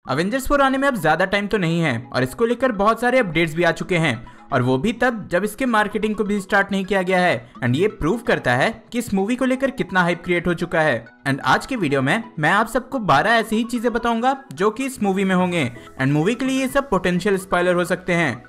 Avengers 4 आने में अब ज्यादा टाइम तो नहीं है और इसको लेकर बहुत सारे अपडेट्स भी आ चुके हैं और वो भी तब जब इसके मार्केटिंग को भी स्टार्ट नहीं किया गया है। एंड ये प्रूव करता है कि इस मूवी को लेकर कितना हाइप क्रिएट हो चुका है। एंड आज के वीडियो में मैं आप सबको 12 ऐसी ही चीजें बताऊंगा जो कि इस मूवी में होंगे एंड मूवी के लिए ये सब पोटेंशियल स्पॉइलर हो सकते हैं।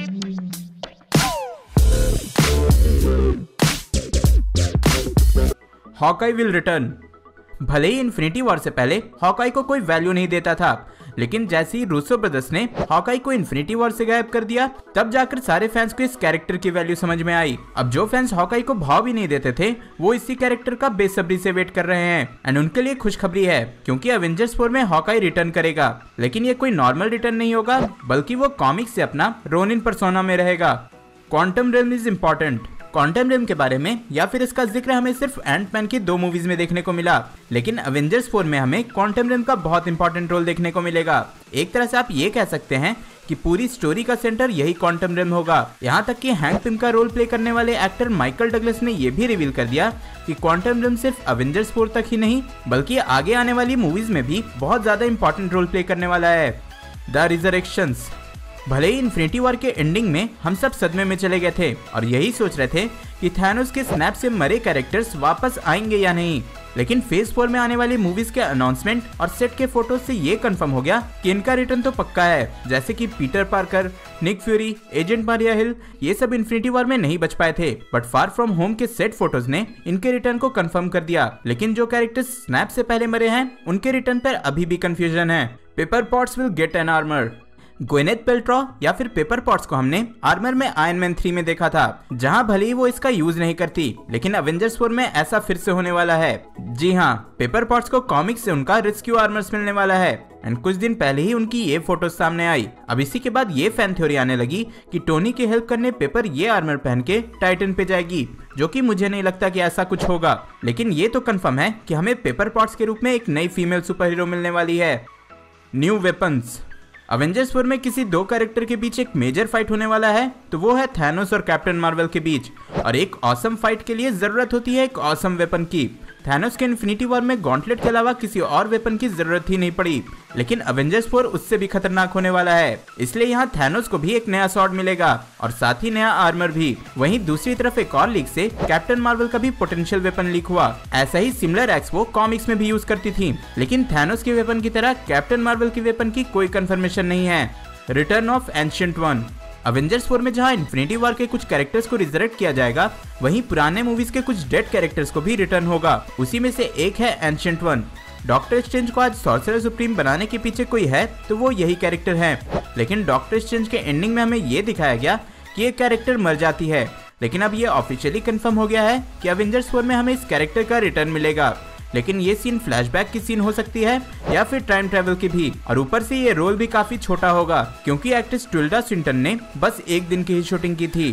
Hawkeye will return. भले ही इन्फिनिटी वॉर से पहले हॉकाई को कोई वैल्यू नहीं देता था, लेकिन जैसे ही रूसो ब्रदर्स ने हॉकाई को इन्फिनिटी वॉर से गायब कर दिया तब जाकर सारे फैंस को इस कैरेक्टर की वैल्यू समझ में आई। अब जो फैंस हॉकाई को भाव भी नहीं देते थे वो इसी कैरेक्टर का बेसब्री से वेट कर रहे हैं। एंड उनके लिए खुशखबरी है क्योंकि अवेंजर्स 4 में हॉकाई रिटर्न करेगा, लेकिन ये कोई नॉर्मल रिटर्न नहीं होगा बल्कि वो कॉमिक्स से अपना रोनिन पर्सोना में रहेगा। Quantum realm is important. Quantum realm के बारे में या फिर इसका जिक्र हमें सिर्फ एंटमैन की 2 मूवीज में देखने को मिला, लेकिन अवेंजर्स 4 में हमें क्वांटम रेल्म का बहुत इंपॉर्टेंट रोल देखने को मिलेगा। एक तरह से आप ये कह सकते हैं कि पूरी स्टोरी का सेंटर यही क्वांटम रेल्म होगा। यहाँ तक कि हैंक पिम का रोल प्ले करने वाले एक्टर माइकल डगलस ने यह भी रिवील कर दिया कि क्वांटम रेल्म सिर्फ अवेंजर्स 4 तक ही नहीं बल्कि आगे आने वाली मूवीज में भी बहुत ज्यादा इंपॉर्टेंट रोल प्ले करने वाला है। The resurrections. भले ही इन्फिनिटी वॉर के एंडिंग में हम सब सदमे में चले गए थे और यही सोच रहे थे कि थैनोस के स्नैप से मरे कैरेक्टर्स वापस आएंगे या नहीं, लेकिन फेज 4 में आने वाली मूवीज के अनाउंसमेंट और सेट के फोटोज से ये कंफर्म हो गया कि इनका रिटर्न तो पक्का है। जैसे कि Peter Parker, Nick Fury, agent Maria Hill, ये सब इन्फिनिटी वॉर में नहीं बच पाए थे, बट फार फ्रॉम होम के सेट फोटोज ने इनके रिटर्न को कंफर्म कर दिया। लेकिन जो कैरेक्टर्स स्नैप से पहले मरे हैं उनके रिटर्न पर अभी भी कंफ्यूजन है। Pepper Potts will get an armour. Gwyneth Paltrow या फिर पेपर पॉट्स को हमने आर्मर में आयरन मैन 3 में देखा था, जहां भले ही वो इसका यूज नहीं करती, लेकिन अवेंजर्स 4 में ऐसा फिर से होने वाला है। जी हाँ, पेपर पॉट्स को कॉमिक्स से उनका रेस्क्यू आर्मर्स मिलने वाला है एंड कुछ दिन पहले ही उनकी ये फोटोज सामने आई। अब इसी के बाद ये फैन थ्योरी आने लगी कि टोनी की हेल्प करने पेपर ये आर्मर पहन के टाइटन पे जाएगी, जो कि मुझे नहीं लगता कि ऐसा कुछ होगा, लेकिन ये तो कंफर्म है कि हमें पेपर पॉट्स के रूप में एक नई फीमेल सुपर हीरो मिलने वाली है। New weapons. अवेंजर्स 4 में किसी 2 कैरेक्टर के बीच एक मेजर फाइट होने वाला है, तो वो है थैनोस और कैप्टन मार्वल के बीच, और एक ऑसम फाइट के लिए जरूरत होती है एक ऑसम वेपन की। थैनोस के इन्फिनिटी वॉर में गॉन्टलेट के अलावा किसी और वेपन की जरूरत ही नहीं पड़ी, लेकिन अवेंजर्स 4 उससे भी खतरनाक होने वाला है, इसलिए यहाँ थैनोस को भी एक नया स्वॉर्ड मिलेगा और साथ ही नया आर्मर भी। वहीं दूसरी तरफ एक और लीक से कैप्टन मार्वल का भी पोटेंशियल वेपन लीक हुआ। ऐसा ही सिमिलर एक्स वो कॉमिक्स में भी यूज करती थी, लेकिन थैनोस के वेपन की तरह कैप्टन मार्वल की वेपन की कोई कंफर्मेशन नहीं है। Return of Ancient One. Avengers 4 में जहां इन्फिनिटी वॉर के कुछ कैरेक्टर्स को रिजरेक्ट किया जाएगा, वहीं पुराने मूवीज के कुछ डेड कैरेक्टर्स को भी रिटर्न होगा। उसी में से एक है एंशिएंट वन। डॉक्टर स्ट्रेंज को आज सॉर्सरर सुप्रीम बनाने के पीछे कोई है तो वो यही कैरेक्टर है, लेकिन डॉक्टर स्ट्रेंज के एंडिंग में हमें ये दिखाया गया कि ये कैरेक्टर मर जाती है। लेकिन अब ये ऑफिशियली कंफर्म हो गया है कि अवेंजर्स 4 में हमें इस कैरेक्टर का रिटर्न मिलेगा, लेकिन ये सीन फ्लैशबैक की सीन हो सकती है या फिर टाइम ट्रेवल की भी, और ऊपर से ये रोल भी काफी छोटा होगा क्योंकि एक्ट्रेस टिल्डा स्विंटन ने बस 1 दिन की ही शूटिंग की थी।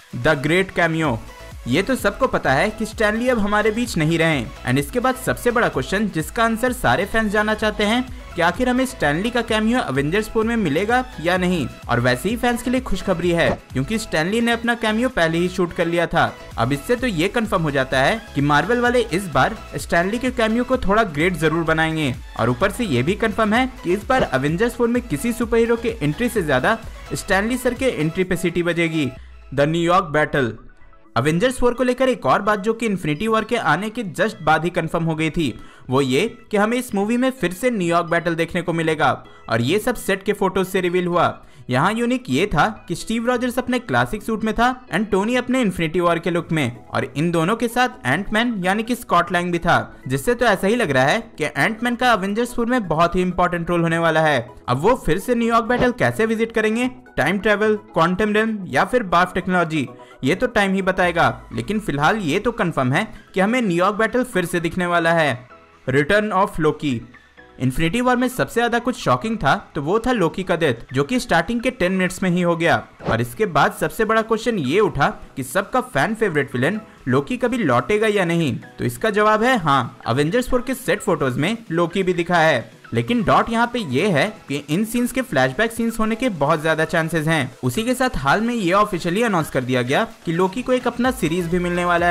The great cameo. ये तो सबको पता है कि स्टैनली अब हमारे बीच नहीं रहे, एंड इसके बाद सबसे बड़ा क्वेश्चन जिसका आंसर सारे फैंस जानना चाहते हैं कि आखिर हमें स्टैनली का कैमियो अवेंजर्स 4 में मिलेगा या नहीं। और वैसे ही फैंस के लिए खुशखबरी है क्योंकि स्टैनली ने अपना कैमियो पहले ही शूट कर लिया था। अब इससे तो ये कंफर्म हो जाता है कि मार्वल वाले इस बार स्टैनली के कैमियो को थोड़ा ग्रेट जरूर बनाएंगे, और ऊपर से ये भी कंफर्म है कि इस बार अवेंजर्स 4 में किसी सुपर हीरो के एंट्री से ज्यादा स्टैनली सर के एंट्री पे सिटी बजेगी। The New York battle. अवेंजर्स 4 को लेकर एक और बात जो कि इन्फिनिटी वॉर के आने के जस्ट बाद ही कंफर्म हो गई थी, वो ये कि हमें इस मूवी में फिर से न्यूयॉर्क बैटल देखने को मिलेगा, और ये सब सेट के फोटोज से रिवील हुआ। यहाँ यूनिक ये था कि स्टीव रॉजर्स अपने क्लासिक सूट में था एंड टोनी अपने इन्फिनिटी वॉर के लुक में, और इन दोनों के साथ एंटमैन यानी कि स्कॉट लैंग भी था, जिससे तो ऐसा ही लग रहा है कि एंटमैन का अवेंजर्स 4 में बहुत ही इंपॉर्टेंट रोल होने वाला है। अब वो फिर से न्यूयॉर्क बैटल कैसे विजिट करेंगे, टाइम ट्रेवल, क्वांटम रेल्म या फिर बार्फ टेक्नोलॉजी, ये तो टाइम ही बताएगा, लेकिन फिलहाल ये तो कंफर्म है कि हमें न्यूयॉर्क बैटल फिर से दिखने वाला है। Return of Loki. Infinity War में सबसे ज्यादा कुछ शॉकिंग था तो वो था लोकी का डेथ, जो कि स्टार्टिंग के 10 मिनट्स में ही हो गया, और इसके बाद सबसे बड़ा क्वेश्चन ये उठा कि सबका फैन फेवरेट विलेन लोकी कभी लौटेगा या नहीं, तो इसका जवाब है हाँ। अवेंजर्स 4 के सेट फोटोज में लोकी भी दिखा है, लेकिन डॉट यहाँ पे ये है कि इन सीन्स के फ्लैशबैक सीन्स होने के बहुत ज्यादा चांसेस हैं। उसी के साथ हाल में ये ऑफिशियली अनाउंस कर दिया गया कि लोकी को एक अपना सीरीज भी मिलने वाला है,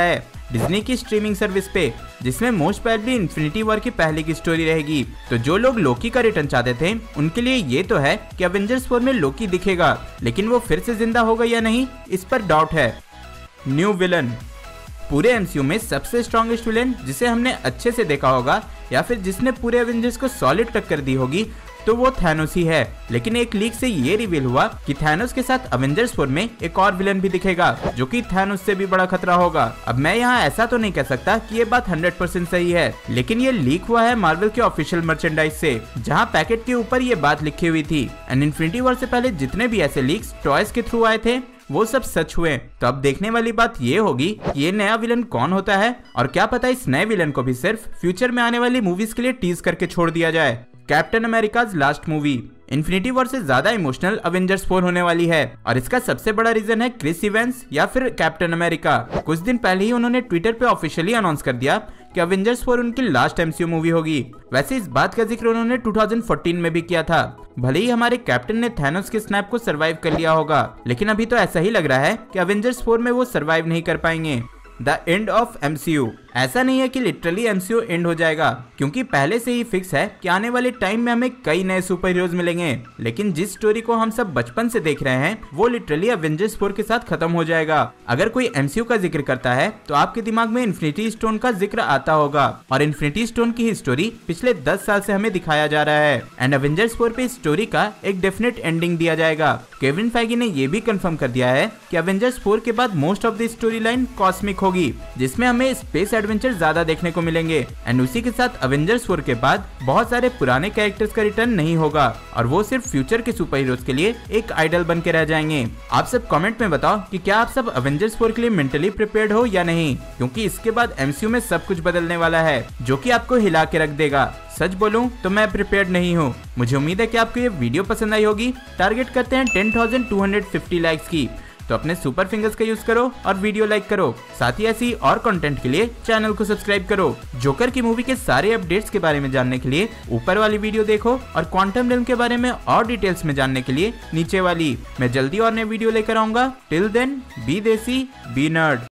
डिज्नी की स्ट्रीमिंग सर्विस पे, जिसमें मोस्ट प्रोबेबली इन्फिनिटी वॉर की पहले की स्टोरी रहेगी। तो जो लोग लोकी का रिटर्न चाहते थे उनके लिए ये तो है कि एवेंजर्स 4 में लोकी दिखेगा, लेकिन वो फिर से जिंदा होगा या नहीं, इस पर डाउट है। New villain. पूरे एमसीयू में सबसे स्ट्रॉन्गेस्ट विलेन जिसे हमने अच्छे से देखा होगा या फिर जिसने पूरे एवेंजर्स को सॉलिड टक्कर दी होगी तो वो थैनोस ही है। लेकिन एक लीक से ये रिवील हुआ कि थैनोस के साथ एवेंजर्स 4 में एक और विलन भी दिखेगा जो कि थैनोस से भी बड़ा खतरा होगा। अब मैं यहाँ ऐसा तो नहीं कह सकता कि ये बात 100% सही है, लेकिन ये लीक हुआ है मार्वल के ऑफिशियल मर्चेंडाइज से, जहाँ पैकेट के ऊपर ये बात लिखी हुई थी। एंड इन्फिनिटी वॉर से पहले जितने भी ऐसे लीक्स टॉयज के थ्रू आए थे वो सब सच हुए। तो अब देखने वाली बात ये होगी कि ये नया विलन कौन होता है, और क्या पता इस नए विलन को भी सिर्फ फ्यूचर में आने वाली मूवीज के लिए टीज करके छोड़ दिया जाए। Captain America's last movie. Infinity War से ज्यादा इमोशनल एवेंजर्स 4 होने वाली है, और इसका सबसे बड़ा रीजन है क्रिस इवेंस या फिर कैप्टन अमेरिका। कुछ दिन पहले ही उन्होंने ट्विटर पे ऑफिशियली अनाउंस कर दिया कि एवेंजर्स 4 उनकी लास्ट एमसीयू मूवी होगी। वैसे इस बात का जिक्र उन्होंने 2014 में भी किया था। भले ही हमारे कैप्टन ने थैनोस के स्नैप को सरवाइव कर लिया होगा, लेकिन अभी तो ऐसा ही लग रहा है कि एवेंजर्स 4 में वो सरवाइव नहीं कर पाएंगे। The end of MCU. ऐसा नहीं है कि लिटरली एमसीयू एंड हो जाएगा, क्योंकि पहले से ही फिक्स है कि आने वाले टाइम में हमें कई नए सुपर हीरोज मिलेंगे, लेकिन जिस स्टोरी को हम सब बचपन से देख रहे हैं वो लिटरली एवेंजर्स 4 के साथ खत्म हो जाएगा। अगर कोई एमसीयू का जिक्र करता है तो आपके दिमाग में इन्फिनिटी स्टोन का जिक्र आता होगा, और इन्फिनिटी स्टोन की हिस्टोरी पिछले 10 साल से हमें दिखाया जा रहा है। एंड एवेंजर्स 4 पे इस स्टोरी का एक डेफिनेट एंडिंग दिया जाएगा। केविन फेगी ने ये भी कंफर्म कर दिया है कि एवेंजर्स 4 के बाद most of the story line cosmic होगी, जिसमें हमें स्पेस एडवेंचर ज्यादा देखने को मिलेंगे। एंड उसी के साथ एवेंजर्स 4 के बाद बहुत सारे पुराने कैरेक्टर्स का रिटर्न नहीं होगा, और वो सिर्फ फ्यूचर के सुपर हीरोज के लिए एक आइडल बन के रह जाएंगे। आप सब कमेंट में बताओ कि क्या आप सब एवेंजर्स 4 के लिए मेंटली प्रिपेयर्ड हो या नहीं, क्योंकि इसके बाद एमसीयू में सब कुछ बदलने वाला है जो कि आपको हिला के रख देगा। सच बोलूं तो मैं प्रिपेयर्ड नहीं हूं। मुझे उम्मीद है कि आपको ये वीडियो पसंद आई होगी। टारगेट करते हैं 10,250 लाइक्स की, तो अपने सुपर फिंगर्स का यूज करो और वीडियो लाइक करो। साथ ही ऐसी और कंटेंट के लिए चैनल को सब्सक्राइब करो। जोकर की मूवी के सारे अपडेट्स के बारे में जानने के लिए ऊपर वाली वीडियो देखो, और क्वांटम रिल्म के बारे में और डिटेल्स में जानने के लिए नीचे वाली। मैं जल्दी और नए वीडियो लेकर आऊंगा। Till then be desi be nerd.